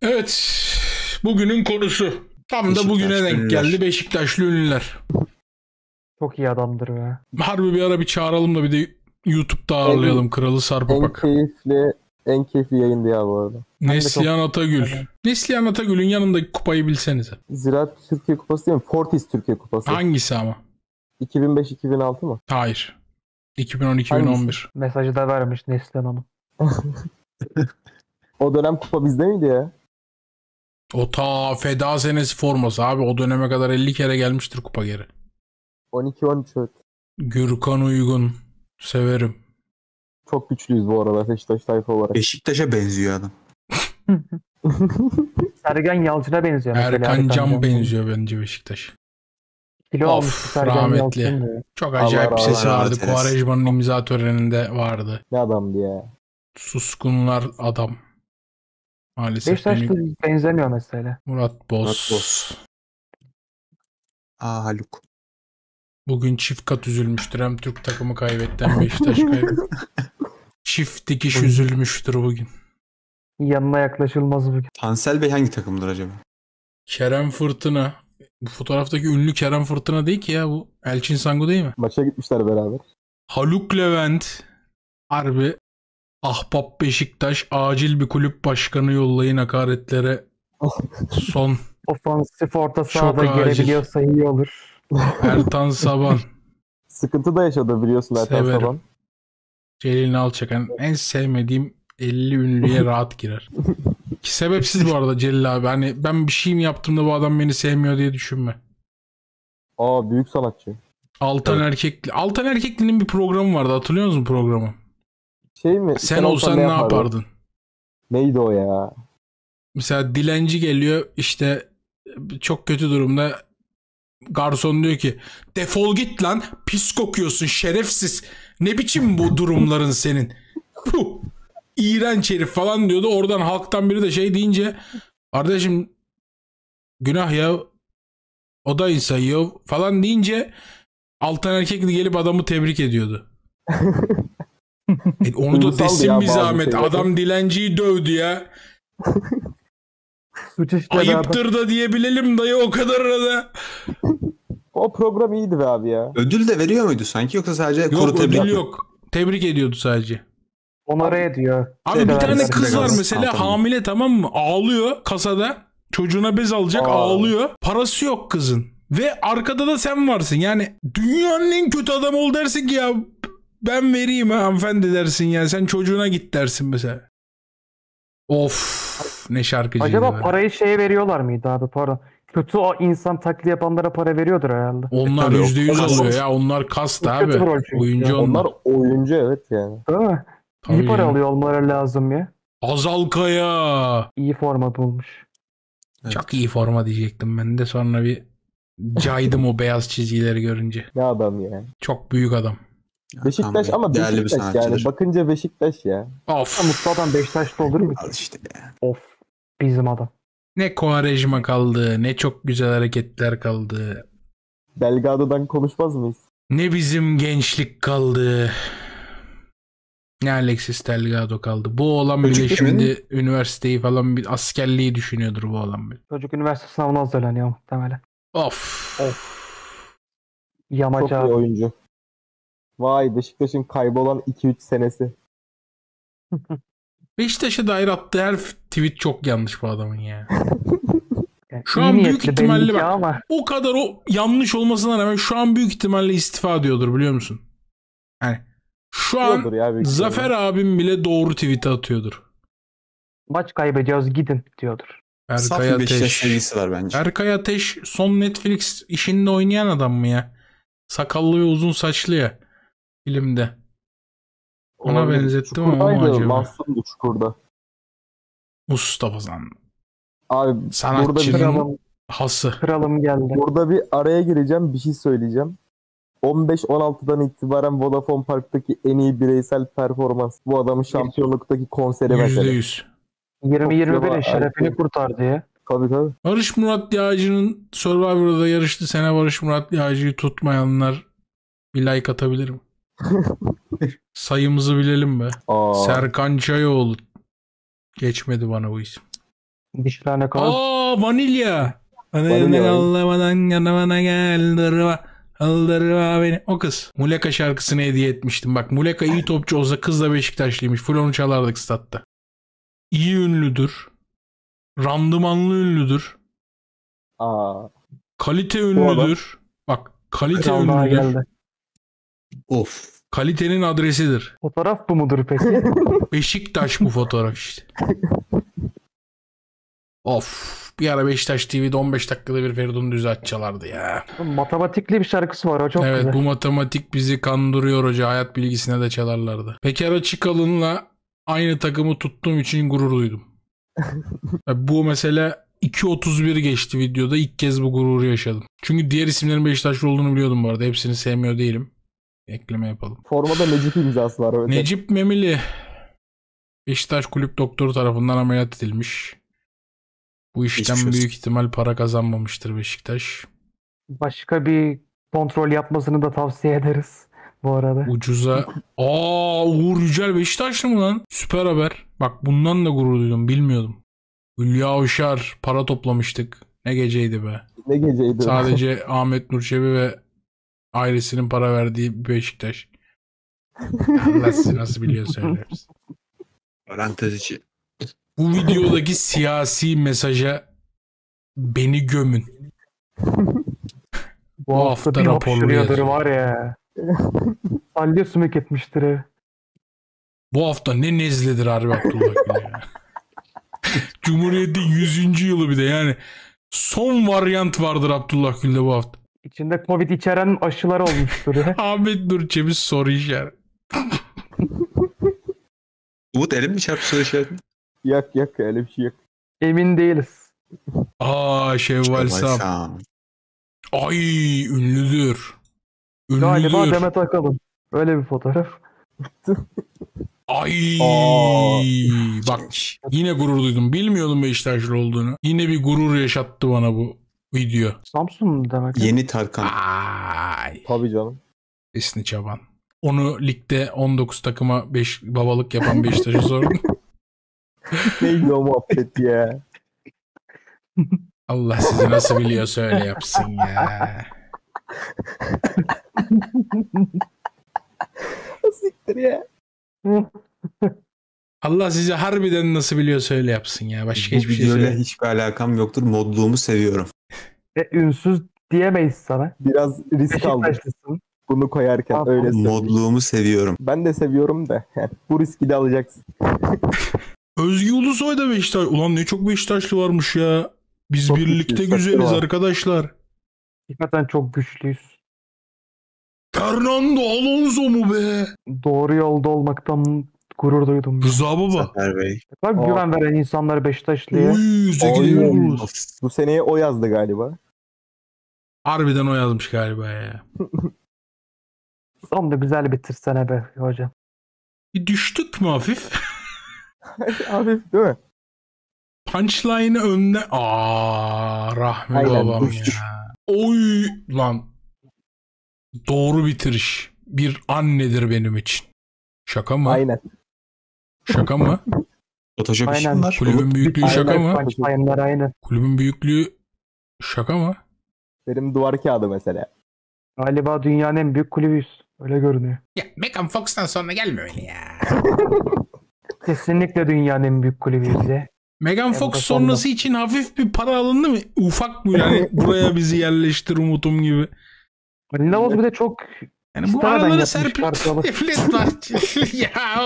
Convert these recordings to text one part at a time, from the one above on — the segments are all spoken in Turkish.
Evet, bugünün konusu. Tam da bugüne Beşiktaşlı denk ünlüler. geldi. Beşiktaşlı ünlüler. Çok iyi adamdır be. Harbi bir ara bir çağıralım da bir de YouTube'da ağırlayalım Kralı En Sarpapak. keyifli yayındı ya bu arada. Neslihan Atagül. Evet. Neslihan Atagül'ün yanındaki kupayı bilsenize. Ziraat Türkiye Kupası değil mi? Fortis Türkiye Kupası. Hangisi ama? 2005-2006 mı? Hayır. 2010-2011. Mesajı da vermiş Neslihan Hanım. O dönem kupa bizde miydi ya? O ta feda senesi forması abi. O döneme kadar 50 kere gelmiştir kupa geri. 12-13 evet. Gürkan Uygun. Severim. Çok güçlüyüz bu arada Beşiktaş tayfa olarak. Beşiktaş'a benziyor adam. Sergen Yalçın'a benziyor mesela. Erkan Can benziyor bence Beşiktaş. Kilo Of, almış Sergen rahmetli. Yalçın diyor. Çok Allah acayip bir Allah, sesi Allah vardı. rahmet eylesin. Quaresma'nın imza töreninde vardı. Ne adamdı ya. Suskunlar adam. Maalesef Beşiktaş'ta benim benzemiyor mesela. Murat Boz. Murat Boz. Haluk. Bugün çift kat üzülmüştür. Hem Türk takımı kaybetti hem Beşiktaş kaybetti. Çift dikiş üzülmüştür bugün. Yanına yaklaşılmaz bugün. Tansel Bey hangi takımdır acaba? Kerem Fırtına. Bu fotoğraftaki ünlü Kerem Fırtına değil ki ya bu. Elçin Sangu değil mi? Maça gitmişler beraber. Haluk Levent. Harbi ahbap Beşiktaş. Acil bir kulüp başkanı yollayın hakaretlere. Son. Ofansif orta Çok sahada acil. gelebiliyorsa iyi olur. Ertan Saban. Sıkıntı da yaşadı biliyorsun Ertan Severim. Saban. Celil Nalçakan. En sevmediğim 50 ünlüye rahat girer. Ki sebepsiz bu arada Celil abi. Hani ben bir şey mi yaptım da bu adam beni sevmiyor diye düşünme. Aa büyük sanatçı. Altan Erkekli. Altan Erkekli'nin bir programı vardı. Hatırlıyor musun programı? Şey mi? Sen olsan ne yapardın? Neydi o ya? Mesela dilenci geliyor işte çok kötü durumda. Garson diyor ki defol git lan, pis kokuyorsun şerefsiz. Ne biçim bu durumların senin? Puh, iğrenç herif falan diyordu. Oradan halktan biri de şey deyince kardeşim günah ya, o da insan ya falan deyince Altan Erkekli gelip adamı tebrik ediyordu. Onu da Duygusaldı desin ya bir bazı zahmet. şeyleri. Adam dilenciyi dövdü ya. Suç işledi adam. Ayıptır da diyebilelim dayı, o kadar da. O program iyiydi be abi ya. Ödül de veriyor muydu sanki yoksa sadece kuru Yok tebrik ödül mi? yok. Tebrik ediyordu sadece. Onore ediyor. Abi bir tane Severler kız var biraz. mesela Tamam. hamile, tamam mı? Ağlıyor kasada. Çocuğuna bez alacak, Aa. ağlıyor. Parası yok kızın. Ve arkada da sen varsın. Yani dünyanın en kötü adamı ol dersin ki ya ben vereyim ha hanımefendi dersin ya. Sen çocuğuna git dersin mesela. Of ne şarkıcıydı Acaba be. parayı şeye veriyorlar mıydı abi para? Kötü o insan taklit yapanlara para veriyordur herhalde. Onlar Tabii, %100 o- alıyor ya. Onlar kast O abi. kötü rol çünkü. Oyuncu Onlar onlar. oyuncu evet yani. Değil mi? Tabii İyi para canım. alıyor olmaları lazım ya. Azal Kaya. İyi forma bulmuş. Evet. Çok iyi forma diyecektim ben de, sonra bir caydım o beyaz çizgileri görünce. Ne adam ya. Çok büyük adam. Beşiktaş Tamam, ama değerli bir Beşiktaş yani. sanatçıdır. Bakınca Beşiktaş ya. Ya Of. mutlu adam Beşiktaşlı olur mu? Al işte ya. Of. Bizim adam. Ne Quaresma kaldı, ne çok güzel hareketler kaldı. Delgado'dan konuşmaz mıyız? Ne bizim gençlik kaldı. Ne Alexis Delgado kaldı. Bu oğlan bile Çocuk değil mi? şimdi üniversiteyi falan, bir askerliği düşünüyordur bu oğlan bile. Çocuk üniversite sınavına hazırlanıyor muhtemelen. Of. Yamaç Çok iyi abi. oyuncu. Vay Beşiktaş'ın kaybolan 2-3 senesi. Beşiktaş'a dair attığı her tweet çok yanlış bu adamın ya. Yani Şu iyi an büyük niyetli ihtimalle belli ki bak, ama o kadar o yanlış olmasına rağmen şu an büyük ihtimalle istifa diyordur, biliyor musun? Yani şu an Diyordur ya büyük Zafer ihtimalle. abim bile doğru tweet atıyordur. maç kaybediyoruz gidin diyordur. Saf Berkay bir Beşiktaş Ateş. sevgisi var bence. Berkay Ateş son Netflix işinde oynayan adam mı ya? Sakallı ve uzun saçlı ya filmde. Ona Olabilir. benzettim ama o mu Çukur'daydı, acaba? Mahsun'du Çukur'da. Mustafa Zan. Abi burada Sanatçının Kralım, hası. kralım geldi. Burada bir araya gireceğim, bir şey söyleyeceğim. 15-16'dan itibaren Vodafone Park'taki en iyi bireysel performans. Bu adamın şampiyonluktaki konseri mesela. %100. 20-21'in Çok şerefini güzel. kurtardı ya. Tabii tabii. Barış Murat Yağcı'nın Survivor'da yarıştı sene, Barış Murat Yağcı'yı tutmayanlar bir like atabilir mi? Sayımızı bilelim be. Aa, Serkan Çayoğlu. Geçmedi bana bu isim. Dişlerine kadar. Aa, vanilya. Vanilya. Ağlamadan yanıma gel durma. Aldırma beni. O kız. Muleka şarkısını hediye etmiştim. Bak, Muleka iyi topçu olsa kız da Beşiktaşlıymış. Full onu çalardık statta. İyi ünlüdür. Randımanlı ünlüdür. Aa. Kalite Bu adam- ünlüdür. Bak, kalite Kral daha ünlüdür. geldi. Of. Kalitenin adresidir. Fotoğraf bu mudur peki? Beşiktaş bu fotoğraf işte. Of. Bir ara Beşiktaş TV'de 15 dakikada bir Feridun Düzağaç çalardı ya. Matematikli bir şarkısı var, o çok Evet, güzel. bu matematik bizi kandırıyor hoca. Hayat bilgisine de çalarlardı. Peker Açıkalın'la aynı takımı tuttuğum için gurur duydum. Bu mesela 2.31 geçti videoda. İlk kez bu gururu yaşadım. Çünkü diğer isimlerin Beşiktaşlı olduğunu biliyordum bu arada. Hepsini sevmiyor değilim. Ekleme yapalım. Formada Necip imzası var. Öyle. Necip Memili Beşiktaş kulüp doktoru tarafından ameliyat edilmiş. Bu işten Geçmiş olsun. büyük ihtimal para kazanmamıştır Beşiktaş. Başka bir kontrol yapmasını da tavsiye ederiz bu arada. Ucuza. Uğur Yücel Beşiktaşlı mı lan? Süper haber. Bak, bundan da gurur duydum. Bilmiyordum. Hülya Avşar para toplamıştık. Ne geceydi be. Ne geceydi? Sadece Ahmet Nur Çebi ve ailesinin para verdiği bir Beşiktaş. Allah sizi nasıl biliyor söylüyoruz. Parantez içi. Bu videodaki siyasi mesaja beni gömün. Bu bu hafta hafta bir raporlu hapşırıyordur yazıyor. var ya. Salya sümük etmiştir ev. Bu hafta ne nezledir harbi Abdullah Gül ya. Cumhuriyet'in 100. yılı bir de yani. Son varyant vardır Abdullah Gül'de bu hafta. İçinde Covid içeren aşılar olmuştur ya. Ahmet Nur Çebi soru işareti. Umut elim mi çarptı soru işaretine? Yak öyle bir şey yok. Emin değiliz. Şevval Sam. Sam. Ay, ünlüdür. Galiba Ünlüdür. Demet Akalın. Öyle bir fotoğraf. Ay. Aa. Bak, yine gurur duydum. Bilmiyordum Beşiktaşlı olduğunu. Yine bir gurur yaşattı bana bu video. Samsun mu demek? Yeni Tarkan. Ay. Tabii canım. Hüsnü Çaban. Onu ligde 19 takıma 5 babalık yapan Beşiktaş'a sordum. Neydi o muhabbet ya? Allah sizi nasıl biliyorsa öyle yapsın ya. Siktir ya. Allah sizi harbiden nasıl biliyorsa öyle yapsın ya. Başka Bu hiçbir şey videoyla söyleyeyim. hiçbir alakam yoktur. Modluğumu seviyorum. Ünsüz diyemeyiz sana. Biraz risk aldım Beşiktaşlısın. bunu koyarken Abi, öyle söyleyeyim. Modluğumu seviyorum. Ben de seviyorum da yani bu riski de alacaksın. Özgü Ulusoy da Beşiktaş. Ulan ne çok Beşiktaşlı varmış ya. Biz Çok birlikte güçlü, güzeliz saçma. arkadaşlar. Hakikaten çok güçlüyüz. Fernando Alonso mu be? Doğru yolda olmaktan gurur duydum. Rıza Baba. Zafer Bey. Bak, Aa. güven veren insanlar Beşiktaşlı'ya. Uy, Zeki Ay. Demirkubuz. Of. Bu seneye o yazdı galiba. Harbiden o yazmış galiba ya. Son da güzel bitirsene be hocam. Bir düştük mü hafif? Abi değil mi? Punchline'ı önüne... Rahmi Aynen, babam düştük. ya. Oy lan. Doğru bitiriş. Bir annedir benim için. Şaka mı? Aynen. Şaka mı? Photoshop işim Aynen. var. Kulübün büyüklüğü Aynen, şaka mı? punchline'lar aynen. Kulübün büyüklüğü şaka mı? Benim duvar kağıdı mesela. Galiba dünyanın en büyük kulübüyüz. Öyle görünüyor. Ya Megan Fox'tan sonra gelme öyle ya. Kesinlikle dünyanın en büyük kulübüyüz ya. Megan bu Fox da sonrası için hafif bir para alındı mı? Ufak mı yani buraya bizi yerleştir Umut'um gibi. Ali Navoz bir de çok Yani bu İstemeden aralara yapmış serpil kartalı. devlet var. Ya.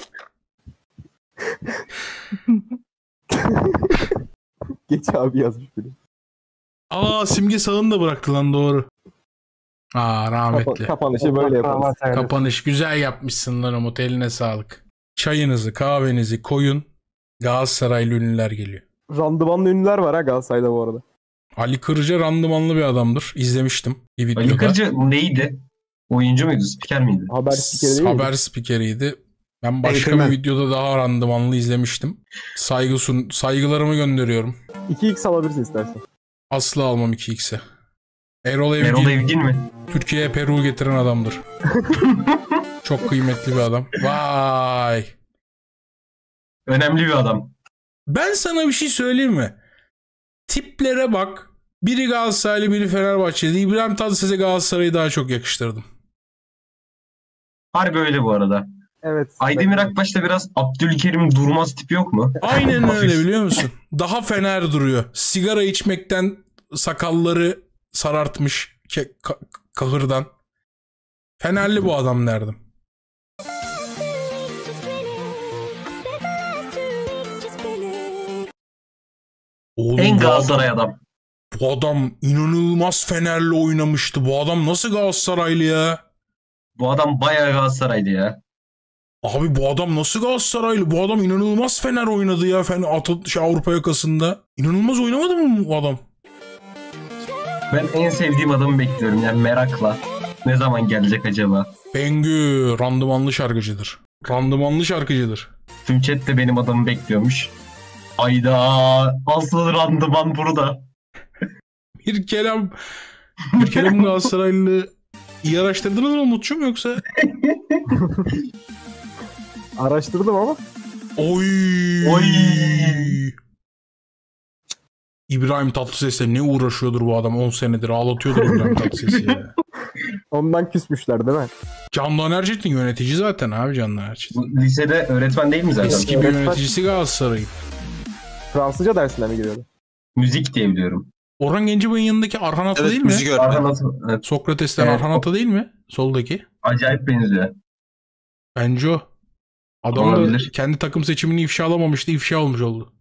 Geç abi yazmış biri. Simge Sağ'ını da bıraktı lan, doğru. Rahmetli. Kapanışı böyle yaparız. Kapanış güzel yapmışsın lan Umut, eline sağlık. Çayınızı kahvenizi koyun. Galatasaraylı ünlüler geliyor. Randımanlı ünlüler var ha Galatasaray'da bu arada. Ali Kırca randımanlı bir adamdır. İzlemiştim bir videoda. Ali Kırca neydi? Oyuncu muydu? Spiker miydi? Haber spikeri değil mi? Haber spikeriydi. Ben başka Eğitimden. bir videoda daha randımanlı izlemiştim. Saygılarımı gönderiyorum. 2x alabilirsin istersen. Asla almam 2x'e. Erol Erol Evgin Evgin mi? Türkiye'ye Peru getiren adamdır. Çok kıymetli bir adam. Vay. Önemli bir adam. Ben sana bir şey söyleyeyim mi? Tiplere bak. Biri Galatasaraylı, biri Fenerbahçeli. İbrahim Tatlıses'e Galatasaray'ı daha çok yakıştırdım. Harbi öyle bu arada. Evet. Aydemir Akbaş'ta biraz Abdülkerim Durmaz tipi yok mu? Aynen öyle, Hafif. biliyor musun? Daha fener duruyor. Sigara içmekten sakalları sarartmış kahırdan. Fenerli bu adam derdim. Oğlum, En bu Galatasaray adam. Bu adam inanılmaz Fener'le oynamıştı. Bu adam nasıl Galatasaraylı ya? Bu adam bayağı Galatasaray'dı ya. Abi bu adam nasıl Galatasaraylı? Bu adam inanılmaz Fener oynadı ya. Avrupa yakasında. İnanılmaz oynamadı mı bu adam? Ben en sevdiğim adamı bekliyorum yani merakla. Ne zaman gelecek acaba? Bengü randımanlı şarkıcıdır. Randımanlı şarkıcıdır. Tüm chat de benim adamı bekliyormuş. Ayda asıl randıman burada. Bir kelam Galatasaraylı iyi araştırdınız mı Umut'cum yoksa? Araştırdım ama. Oy. Oy. İbrahim Tatlıses'le ne uğraşıyordur bu adam 10 senedir, ağlatıyordur İbrahim Tatlıses'i ya. Ondan küsmüşler değil mi? Candan Erçetin yönetici zaten abi, Candan Erçetin. Bu lisede öğretmen değil mi zaten? Eski bir Öğretmen- yöneticisi Galatasaray'ın. Fransızca dersine mi giriyordu? Müzik diye biliyorum. Orhan Gencebay'ın yanındaki Arhan Ata değil Evet, mi? müzik öğretmeni. Arhan Atı- evet, Sokrates'ten Evet, Arhan Ata değil mi? Soldaki. acayip benziyor. Bence o. Adam da Olabilir. kendi takım seçimini ifşalamamıştı. İfşa olmuş oldu.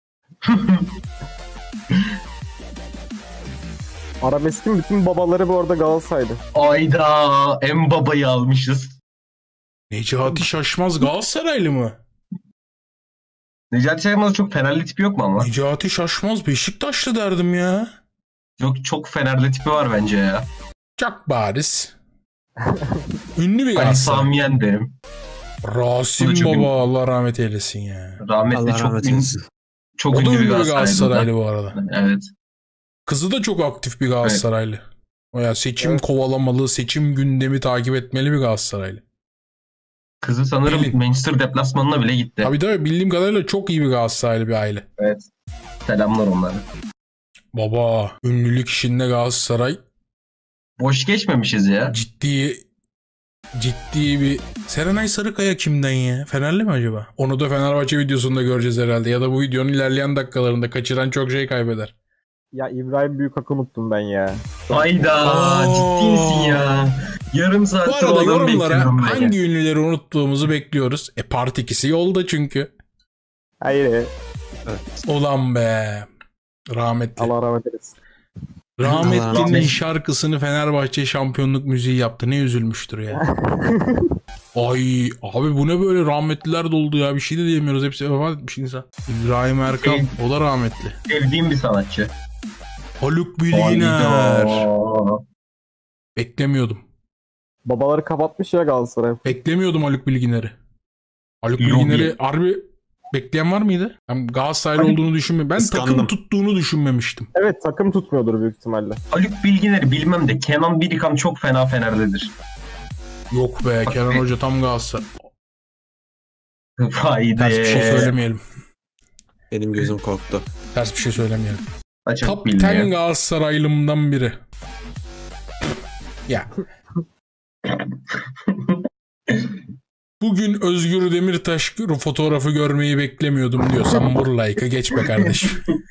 Arabesk'in bütün babaları bu arada Galatasaray'dı. Ayda en babayı almışız. Necati Şaşmaz Galatasaraylı mı? Necati Şaşmaz'ın çok Fenerli tipi yok mu ama? Necati Şaşmaz Beşiktaşlı derdim ya. Yok, çok Fenerli tipi var bence ya. Çok bariz. Ünlü bir Ali Galatasaray. Sami Yen derim. Rasim Bu da çok Baba ünlü. Allah rahmet eylesin ya. Rahmetli Allah çok rahmet ünlü, eylesin. çok O da ünlü bir ünlü bir Galatasaraylı. Galatasaraylı bu arada. Evet. Kızı da çok aktif bir Galatasaraylı. O ya seçim Evet. kovalamalı, seçim gündemi takip etmeli bir Galatasaraylı. Kızı sanırım Pelin. Manchester deplasmanına bile gitti. Tabii bildiğim kadarıyla çok iyi bir Galatasaraylı bir aile. Evet. Selamlar onlara. Baba, ünlülük işinde Galatasaray Boş geçmemişiz ya. ciddi bir... Serenay Sarıkaya kimden ya? Fenerli mi acaba? Onu da Fenerbahçe videosunda göreceğiz herhalde. Ya da bu videonun ilerleyen dakikalarında kaçıran çok şey kaybeder. Ya İbrahim Büyükak'ı unuttum ben ya. Hayda, Oo. ciddi misin ya? Yarım Bu saattir o arada adamı yorumlara bekliyorum ben ya. hangi ünlüleri unuttuğumuzu bekliyoruz. Part 2'si yolda çünkü. Hayır. Ulan be. Rahmetli. Allah rahmet eylesin. Rahmetli'nin rahmet. şarkısını Fenerbahçe şampiyonluk müziği yaptı. Ne üzülmüştür ya. Ay abi bu ne böyle, rahmetliler doldu ya. Bir şey de diyemiyoruz. Hepsi vefat etmiş insan. İbrahim Erkal. O da rahmetli. Sevdiğim bir sanatçı. Haluk Bilginer. Hayda. Beklemiyordum. Babaları kapatmış ya Galatasaray. Beklemiyordum Haluk Bilginer'i. Haluk Yok Bilginer'i ya. harbi bekleyen var mıydı? Ben Galatasaraylı Haluk- olduğunu düşünmüyorum. Ben takım Kıskandım. tuttuğunu düşünmemiştim. Evet, takım tutmuyordur büyük ihtimalle. Haluk Bilginer'i bilmem de Kenan Birikan çok fena Fener'dedir. Yok be, Bak Kenan be. Hoca tam Galatasaray. Haydi. Ters bir şey söylemeyelim. Benim gözüm korktu. Ters bir şey söylemeyelim. Çok Top bilmiyor. 10 Galatasaraylımdan biri. Ya. Bugün Özgür Demirtaş fotoğrafı görmeyi beklemiyordum diyorsan vur like'ı geç be kardeşim.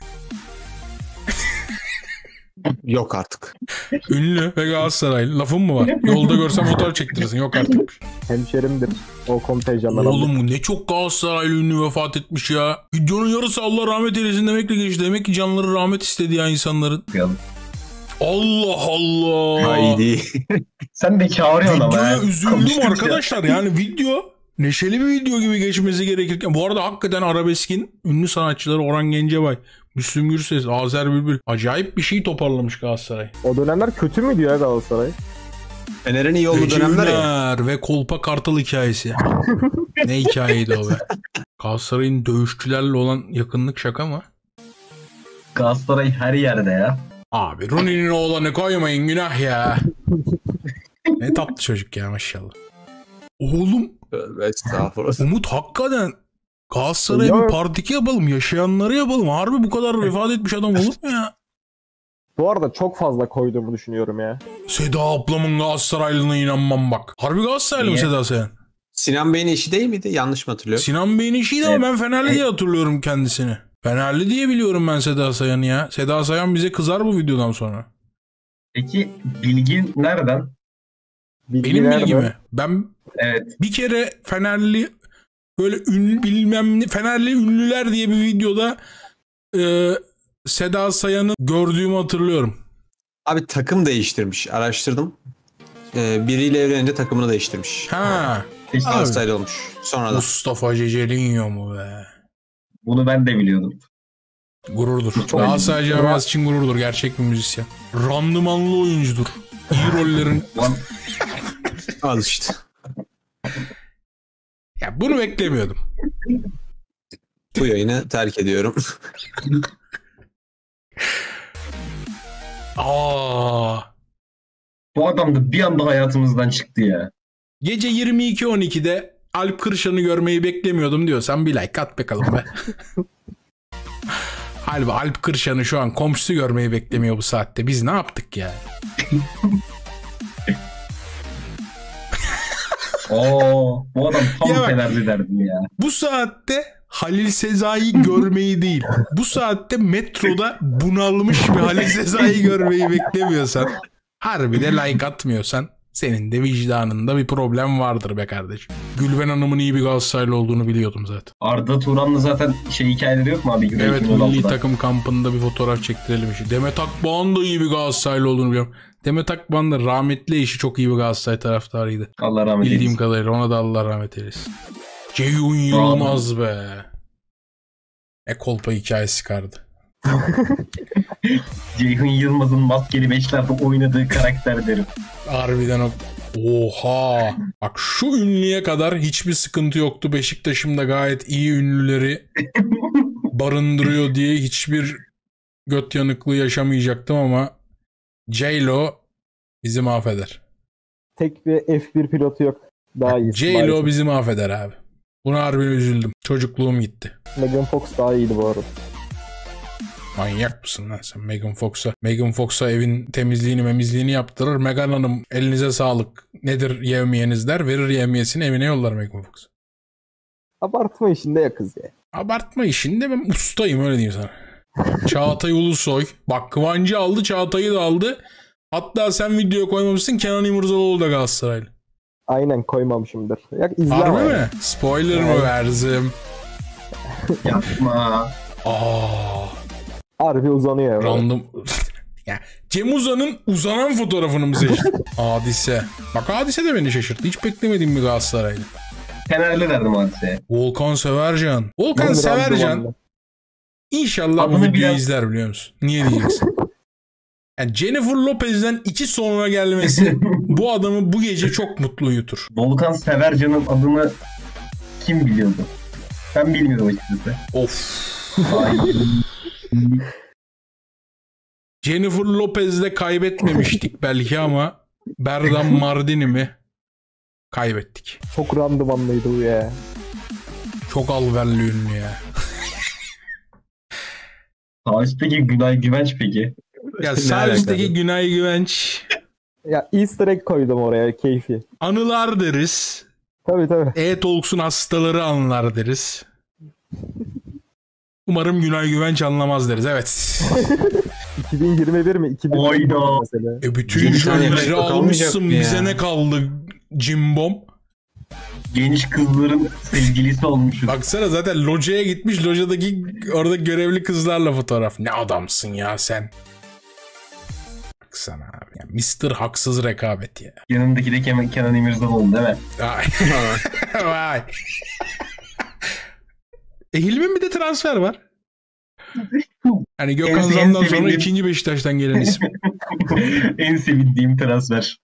Yok artık. Ünlü ve Galatasaraylı. Lafın mı var? Yolda görsem fotoğraf çektirirsin. Yok artık. Hemşerimdir o kontenjandan. Oğlum ne çok Galatasaraylı ünlü vefat etmiş ya. Videonun yarısı Allah rahmet eylesin demekle geçti. Demek ki canları rahmet istedi ya insanların. Allah Allah. Haydi. Sen de çağırıyorsun ama. Videoya ya. üzüldüm Konuştukça. arkadaşlar. Yani video neşeli bir video gibi geçmesi gerekirken. Bu arada hakikaten arabeskin ünlü sanatçıları Orhan Gencebay, Müslüm Gürses, Azer Bülbül acayip bir şey toparlamış Galatasaray. O dönemler kötü müydü ya Galatasaray? Fener'in iyi olduğu dönemler ya. Üner ve Kolpa Kartal hikayesi. Ne hikayeydi o be? Galatasaray'ın dövüşçülerle olan yakınlık şaka mı? Galatasaray her yerde ya. Abi Rooney'nin oğlanı koymayın, günah ya. Ne tatlı çocuk ya maşallah. Oğlum Tövbe estağfurullah. Umut hakikaten Galatasaray'a bir partiki yapalım. Yaşayanları yapalım. Harbi bu kadar vefat etmiş adam olur mu ya? Bu arada çok fazla koyduğumu düşünüyorum ya. Seda ablamın Galatasaraylılığına inanmam bak. Harbi Galatasaraylı mı Seda Sayan? Sinan Bey'in eşi değil miydi? Yanlış mı hatırlıyorum? Sinan Bey'in işiydi ama ben Fenerli diye hatırlıyorum kendisini. Fenerli diye biliyorum ben Seda Sayan'ı ya. Seda Sayan bize kızar bu videodan sonra. Peki bilgin nereden? Benim bilgim mi? Ben Evet. bir kere Fenerli böyle bilmem ne Fenerli ünlüler diye bir videoda Seda Sayan'ı gördüğümü hatırlıyorum. Abi takım değiştirmiş. Araştırdım. Biriyle evlenince takımını değiştirmiş. Ha. Galatasaraylı olmuş. Sonra da. Mustafa Cecelinho mu be? Bunu ben de biliyordum. Gururdur. Galatasaray camiası için gururdur. Gerçek bir müzisyen. Randımanlı oyuncudur. İyi rollerin... Al işte. Ya bunu beklemiyordum. Bu yayını terk ediyorum. Bu adam da bir anda hayatımızdan çıktı ya. Gece 22.12'de Alp Kırşan'ı görmeyi beklemiyordum diyorsan bir like at bakalım be. Halbuki Alp Kırşan'ı şu an komşusu görmeyi beklemiyor bu saatte. Biz ne yaptık ya? Bu adam tam Fenerli derdim ya. Bu saatte Halil Sezai'yi görmeyi değil, bu saatte metroda bunalmış bir Halil Sezai'yi görmeyi beklemiyorsan, harbi de like atmıyorsan, senin de vicdanında bir problem vardır be kardeşim. Gülben Hanım'ın iyi bir Galatasaraylı olduğunu biliyordum zaten. Arda Turan'la zaten hikayeleri yok mu abi? Evet, milli takım kampında bir fotoğraf çektirelim işi. Demet Akbağ'ın da iyi bir Galatasaraylı olduğunu biliyorum. Demet Akbağ'ın da rahmetli eşi çok iyi bir Galatasaray taraftarıydı. Allah rahmet eylesin. Bildiğim kadarıyla ona da Allah rahmet eylesin. Ceyhun Yılmaz be. Kolpa hikayesi çıkardı. Ceyhun Yılmaz'ın maskeli beşlerde oynadığı karakter derim. Harbiden o. Oha. Bak şu ünlüye kadar hiçbir sıkıntı yoktu. Beşiktaş'ım da gayet iyi ünlüleri barındırıyor diye hiçbir göt yanıklığı yaşamayacaktım ama J-Lo bizi mahveder. Tek bir F1 pilotu yok. Daha iyi. J-Lo bizi mahveder abi. Buna harbiden üzüldüm. Çocukluğum gitti. Megan Fox daha iyiydi bu arada. Manyak mısın lan sen Megan Fox'a evin temizliğini yaptırır. Megan Hanım elinize sağlık. Nedir yevmiyeniz der. Verir yevmiyesini evine yollar Megan Fox. Abartma işinde ya kız ya. Abartma işinde ben ustayım öyle diyeyim sana. Çağatay Ulusoy. Bak Kıvancı aldı, Çağatay'ı da aldı. Hatta sen videoya koymamışsın, Kenan İmirzalıoğlu da Galatasaraylı. Aynen koymamışımdır. Ya izle harbi mi? Mi? Spoiler mı verdim? Yapma. Harbi uzanıyor. Random. Ya, Cem Uzan'ın uzanan fotoğrafını mı seçtin? Hadise. Bak Hadise de beni şaşırttı. Hiç beklemediğim bir Galatasaraylı. Fenerli derdim Hadise'ye. Volkan Severcan. Volkan Severcan İnşallah adını bu videoyu bilen... izler biliyor musun? Niye diyeceksin? Yani Jennifer Lopez'den 2 sonra gelmesi bu adamı bu gece çok mutlu uyutur. Volkan Severcan'ın adını kim biliyordu? Ben bilmiyordum açıkçası. Of. Jennifer Lopez'le kaybetmemiştik belki ama Berdan Mardini mi? Kaybettik. Çok randımanlıydı bu ya. Çok alverli ünlü ya. Sağ üstteki Günay Güvenç peki? Ya sağ üstteki Günay Güvenç. Ya Easter egg koydum oraya, keyfi. Anılar deriz. Tabii. E-Talks'un hastaları anlar deriz. Umarım Günay Güvenç anlamaz deriz. Evet. 2021 mi? 2021 mesela. Bütün jölleri almışsın. Bize ne kaldı cimbom? Genç kızların sevgilisi olmuşuz. Baksana zaten locaya gitmiş. Locadaki orada görevli kızlarla fotoğraf. Ne adamsın ya sen. Baksana abi. Yani Mr. Haksız rekabet ya. Yanındaki de Kenan İmirzalıoğlu değil mi? Vay. Vay. Hilmi'nin bir de transfer var. Hani Gökhan Zan'dan sonra ikinci Beşiktaş'tan gelen isim. En sevindiğim transfer.